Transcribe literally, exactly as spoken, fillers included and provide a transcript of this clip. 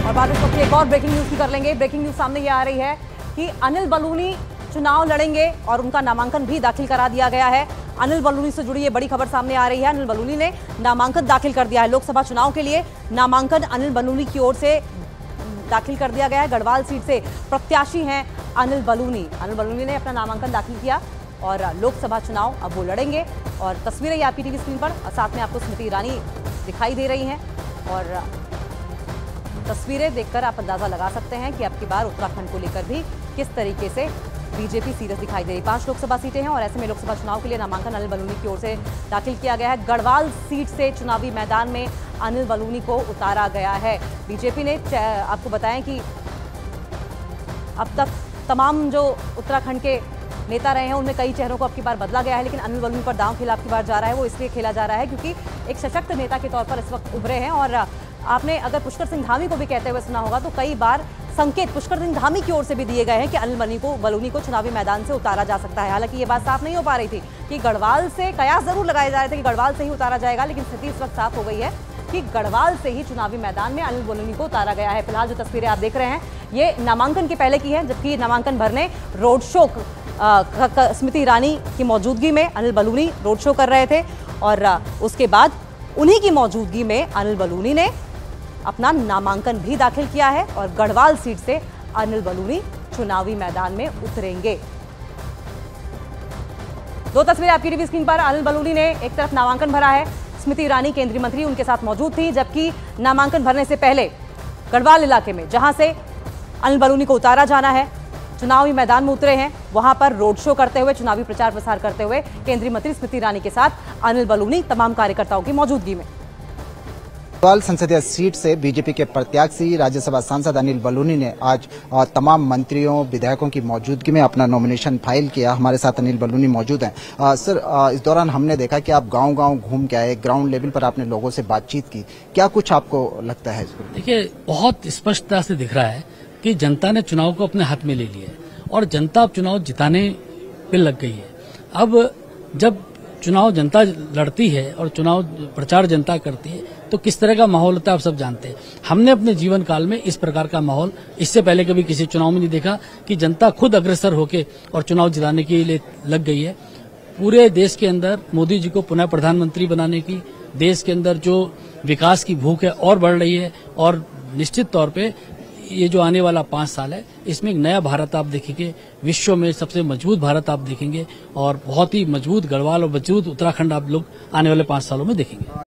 और बात इस वक्त एक और ब्रेकिंग न्यूज की कर लेंगे। ब्रेकिंग न्यूज सामने ये आ रही है कि अनिल बलूनी चुनाव लड़ेंगे और उनका नामांकन भी दाखिल करा दिया गया है। अनिल बलूनी से जुड़ी ये बड़ी खबर सामने आ रही है। अनिल बलूनी ने नामांकन दाखिल कर दिया है। लोकसभा चुनाव के लिए नामांकन अनिल बलूनी की ओर से दाखिल कर दिया गया है। गढ़वाल सीट से प्रत्याशी हैं अनिल बलूनी। अनिल बलूनी ने अपना नामांकन दाखिल किया और लोकसभा चुनाव अब वो लड़ेंगे। और तस्वीरें आपकी टीवी स्क्रीन पर साथ में आपको स्मृति ईरानी दिखाई दे रही हैं और तस्वीरें देखकर आप अंदाजा लगा सकते हैं कि अब की बार उत्तराखंड को लेकर भी किस तरीके से बीजेपी सीरियस दिखाई दे रही। पांच लोकसभा सीटें हैं और ऐसे में लोकसभा चुनाव के लिए नामांकन अनिल बलूनी की ओर से दाखिल किया गया है। गढ़वाल सीट से चुनावी मैदान में अनिल बलूनी को उतारा गया है। बीजेपी ने आपको बताएं कि अब तक तमाम जो उत्तराखंड के नेता रहे हैं उनमें कई चेहरों को अब की बार बदला गया है, लेकिन अनिल बलूनी पर दांव खेला अब की बार जा रहा है। वो इसलिए खेला जा रहा है क्योंकि एक सशक्त नेता के तौर पर इस वक्त उभरे हैं। और आपने अगर पुष्कर सिंह धामी को भी कहते हुए सुना होगा तो कई बार संकेत पुष्कर सिंह धामी की ओर से भी दिए गए हैं कि अनिल बलूनी को बलूनी को चुनावी मैदान से उतारा जा सकता है। हालांकि ये बात साफ नहीं हो पा रही थी कि गढ़वाल से कयास जरूर लगाए जा रहे थे कि गढ़वाल से ही उतारा जाएगा, लेकिन स्थिति इस वक्त साफ हो गई है कि गढ़वाल से ही चुनावी मैदान में अनिल बलूनी को उतारा गया है। फिलहाल जो तस्वीरें आप देख रहे हैं ये नामांकन के पहले की है, जबकि नामांकन भरने रोड शो स्मृति ईरानी की मौजूदगी में अनिल बलूनी रोड शो कर रहे थे और उसके बाद उन्हीं की मौजूदगी में अनिल बलूनी ने अपना नामांकन भी दाखिल किया है और गढ़वाल सीट से अनिल बलूनी चुनावी मैदान में उतरेंगे। दो तस्वीरें आपकी टीवी स्क्रीन पर। अनिल बलूनी ने एक तरफ नामांकन भरा है, स्मृति ईरानी केंद्रीय मंत्री उनके साथ मौजूद थी, जबकि नामांकन भरने से पहले गढ़वाल इलाके में जहां से अनिल बलूनी को उतारा जाना है चुनावी मैदान में उतरे हैं, वहां पर रोड शो करते हुए चुनावी प्रचार प्रसार करते हुए केंद्रीय मंत्री स्मृति ईरानी के साथ अनिल बलूनी तमाम कार्यकर्ताओं की मौजूदगी में। गढ़वाल संसदीय सीट से बीजेपी के प्रत्याशी राज्यसभा सांसद अनिल बलूनी ने आज तमाम मंत्रियों विधायकों की मौजूदगी में अपना नॉमिनेशन फाइल किया। हमारे साथ अनिल बलूनी मौजूद हैं। आ, सर आ, इस दौरान हमने देखा कि आप गांव-गांव घूम के आए, ग्राउंड लेवल पर आपने लोगों से बातचीत की, क्या कुछ आपको लगता है? देखिए, बहुत स्पष्टता से दिख रहा है कि जनता ने चुनाव को अपने हाथ में ले लिया है और जनता अब चुनाव जिताने पे लग गई है। अब जब चुनाव जनता लड़ती है और चुनाव प्रचार जनता करती है तो किस तरह का माहौल होता है आप सब जानते हैं। हमने अपने जीवन काल में इस प्रकार का माहौल इससे पहले कभी किसी चुनाव में नहीं देखा कि जनता खुद अग्रसर होके और चुनाव जिताने के लिए लग गई है। पूरे देश के अंदर मोदी जी को पुनः प्रधानमंत्री बनाने की, देश के अंदर जो विकास की भूख है और बढ़ रही है और निश्चित तौर पे ये जो आने वाला पांच साल है इसमें एक नया भारत आप देखेंगे, विश्व में सबसे मजबूत भारत आप देखेंगे और बहुत ही मजबूत गढ़वाल और मजबूत उत्तराखंड आप लोग आने वाले पांच सालों में देखेंगे।